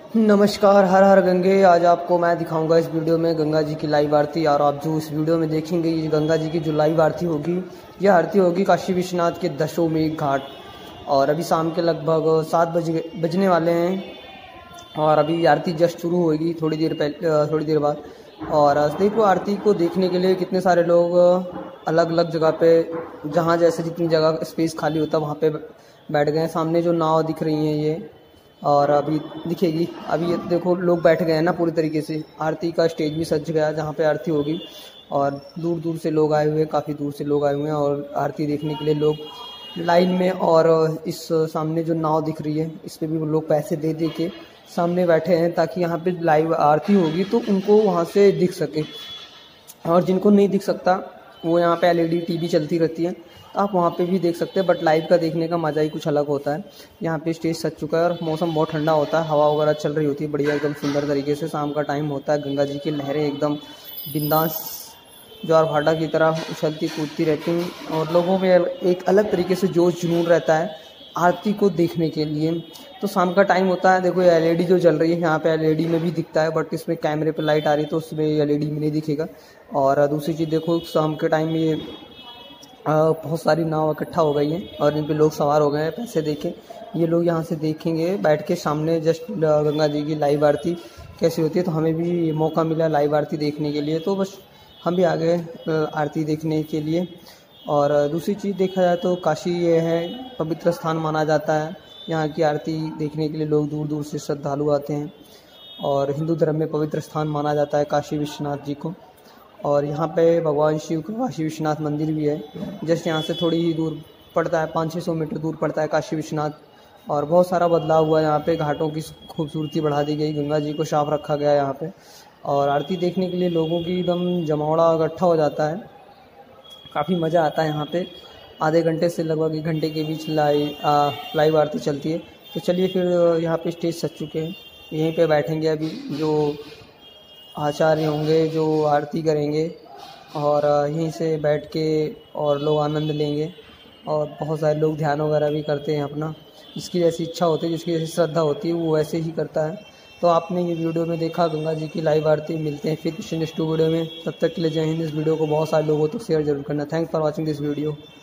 नमस्कार, हर हर गंगे। आज आपको मैं दिखाऊंगा इस वीडियो में गंगा जी की लाइव आरती। और आप जो इस वीडियो में देखेंगे ये गंगा जी की जो लाइव आरती होगी, यह आरती होगी काशी विश्वनाथ के दशाश्वमेध घाट। और अभी शाम के लगभग 7 बजने वाले हैं और अभी आरती जस्ट शुरू होगी थोड़ी देर बाद। और देखो आरती को देखने के लिए कितने सारे लोग अलग अलग जगह पे, जहाँ जैसे जितनी जगह स्पेस खाली होता है वहाँ पे बैठ गए हैं। सामने जो नाव दिख रही हैं ये, और अभी दिखेगी। अभी ये देखो लोग बैठ गए हैं ना पूरी तरीके से। आरती का स्टेज भी सज गया जहाँ पे आरती होगी, और दूर दूर से लोग आए हुए हैं, काफ़ी दूर से लोग आए हुए हैं और आरती देखने के लिए लोग लाइन में। और इस सामने जो नाव दिख रही है इस पर भी वो लोग पैसे दे दे के सामने बैठे हैं, ताकि यहाँ पे लाइव आरती होगी तो उनको वहाँ से दिख सके। और जिनको नहीं दिख सकता वो यहाँ पे एलईडी टीवी चलती रहती है, तो आप वहाँ पे भी देख सकते हैं। बट लाइव का देखने का मज़ा ही कुछ अलग होता है। यहाँ पे स्टेज सज चुका है और मौसम बहुत ठंडा होता है, हवा वगैरह चल रही होती है बढ़िया एकदम सुंदर तरीके से। शाम का टाइम होता है, गंगा जी की लहरें एकदम बिंदास ज्वार भाटा की तरह उछलती कूदती रहती हैं और लोगों में एक अलग तरीके से जोश जुनून रहता है आरती को देखने के लिए। तो शाम का टाइम होता है। देखो एलईडी जो जल रही है यहाँ पे एलईडी में भी दिखता है, बट इसमें कैमरे पे लाइट आ रही है तो उसमें एलईडी में नहीं दिखेगा। और दूसरी चीज़ देखो शाम के टाइम में ये बहुत सारी नाव इकट्ठा हो गई हैं और इन पे लोग सवार हो गए हैं पैसे देके। ये लोग यहाँ से देखेंगे बैठ के सामने जस्ट गंगा जी की लाइव आरती कैसी होती है। तो हमें भी मौका मिला लाइव आरती देखने के लिए, तो बस हम भी आ गए आरती देखने के लिए। और दूसरी चीज़ देखा जाए तो काशी ये है पवित्र स्थान माना जाता है। यहाँ की आरती देखने के लिए लोग दूर दूर से श्रद्धालु आते हैं और हिंदू धर्म में पवित्र स्थान माना जाता है काशी विश्वनाथ जी को। और यहाँ पे भगवान शिव का काशी विश्वनाथ मंदिर भी है, जस्ट यहाँ से थोड़ी ही दूर पड़ता है, 500-600 मीटर दूर पड़ता है काशी विश्वनाथ। और बहुत सारा बदलाव हुआ यहाँ पे, घाटों की खूबसूरती बढ़ा दी गई, गंगा जी को साफ रखा गया यहाँ पे। और आरती देखने के लिए लोगों की एकदम जमावड़ा इकट्ठा हो जाता है, काफ़ी मज़ा आता है यहाँ पे। आधे घंटे से लगभग 1 घंटे के बीच लाइव आरती चलती है। तो चलिए फिर यहाँ पे स्टेज सज चुके हैं, यहीं पे बैठेंगे अभी जो आचार्य होंगे जो आरती करेंगे, और यहीं से बैठ के और लोग आनंद लेंगे। और बहुत सारे लोग ध्यान वगैरह भी करते हैं अपना, जिसकी जैसी इच्छा होती है, जिसकी जैसी श्रद्धा होती है वो वैसे ही करता है। तो आपने ये वीडियो में देखा गंगा जी की लाइव आरती। मिलते हैं फिर नेक्स्ट वीडियो में, तब तक के लिए जय हिंद। इस वीडियो को बहुत सारे लोगों तक शेयर जरूर करना। Thanks for watching this video.